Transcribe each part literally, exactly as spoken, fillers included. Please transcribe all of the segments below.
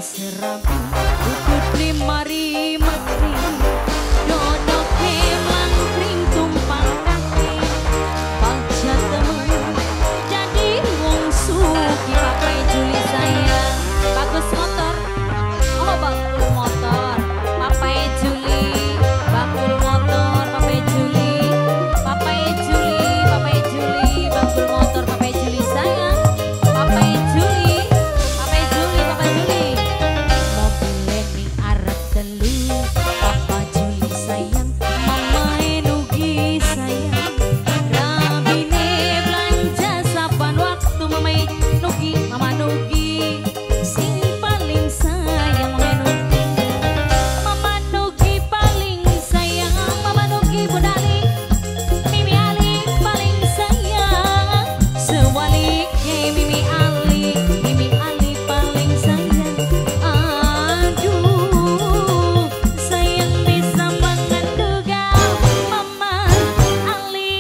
serabi Butut limari matri Dono kelang kring tumpang kaki Bagja temen jadi wong suki Papai Juli sayang bagus motor. Oh bakul motor Papai Juli bakul motor Papai Juli Papai Juli Papai Juli bakul motor Papai Juli sayang Papai Juli Papai Juli Papai Juli mobilnya ning arep telu Papa Juli sayang Mama Enugi sayang rabine belanja saban waktu Mama Nugi Mama Nugi sing paling sayang Mama Nugi Mama Nugi paling sayang Mama Nugi Budali Mimi Ali paling sayang sewaliknya Mimi Ali Mimi Ali paling sayang aduh sayang bisa mengenduga Mama Ali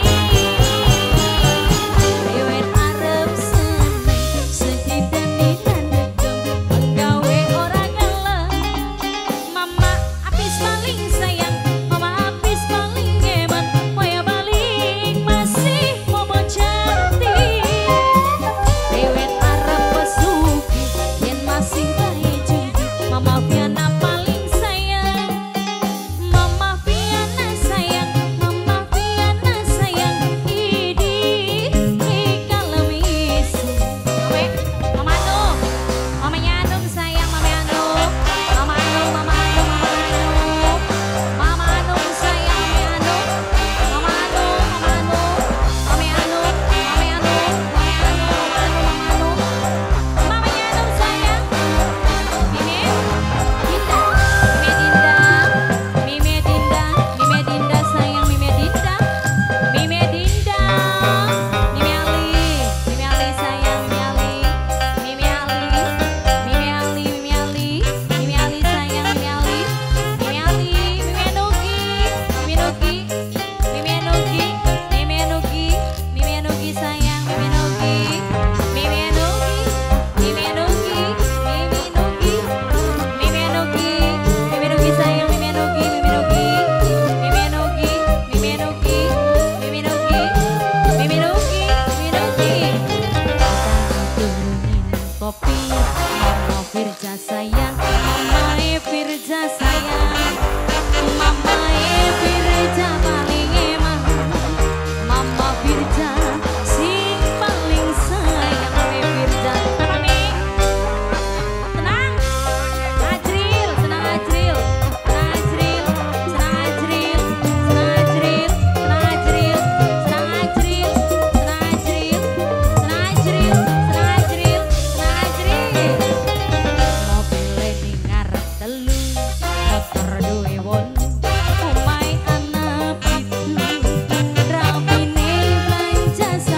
Riwet arep seneng sejidan di tandegem penggawe orang ngeleng Mama Apis paling sayang Mama Apis paling hebat Moya balik masih momo cantik Riwet arep pesugi yen masih bayi judi Mama Viana paling sayang Mama Viana sayang Mama Viana sayang Idi ikalemis Mame Mama Anung Mamanya Anung sayang Mama Anung Mama Anung Mama Anung Mama Anung Mama Anung sayang Mama Anung Mama Anung Mama Anung Mama Anung Mama Anung Mama Anung Mama Anung Mamanya Anung sayang Mime Dinda Mime Dinda Mime Dinda Mime Dinda sayang Mime Dinda Mime Dinda Mime Ali Mime Ali sayang Mime Ali Mime Ali Mime Ali Mime Ali Mime Ali sayang Mime Ali Mime Ali Mime Nugi Mime Nugi Mime Nugi Mime Nugi Mime Nugi sayang Mime Nugi Mime Nugi Mime Nugi Mime Nugi Mime Nugi Mime Nugi sayang Mime Nugi Mime Nugi Mime Nugi Mime Nugi Mime Nugi Mime Nugi Mime Nugi turunin kopi Mama Firja sayang Mama E Firja sayang Mama E Firja paling emang Mama Firja sing paling sayang Mama E Firja tenang nih tenang Ajril tenang Ajril tenang Ajril tenang Ajril tenang Ajril tenang Ajril tenang Ajril tenang Ajril tenang Ajril tenang Ajril tenang Ajril mobilnya ning ngarep telu motor duwe wolu umai anak pitu rabine belanja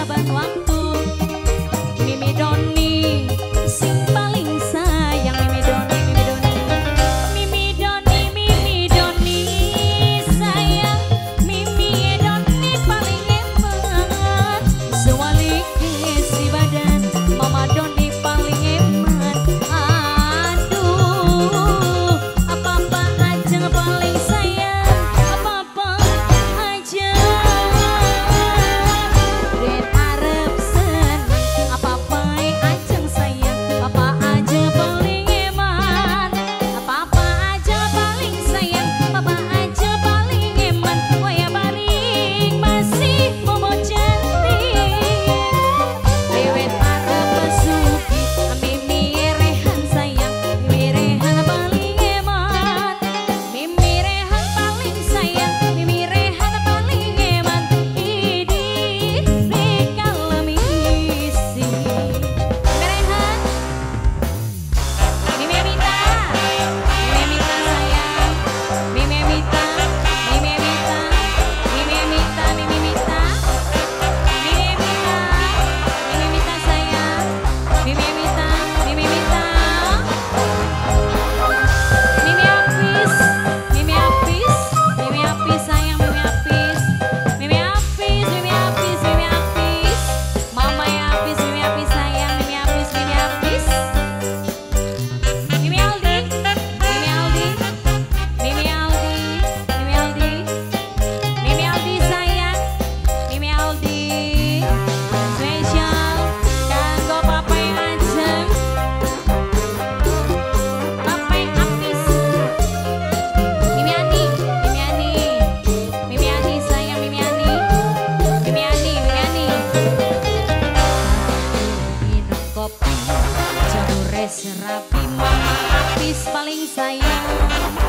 Mama Apis paling sayang.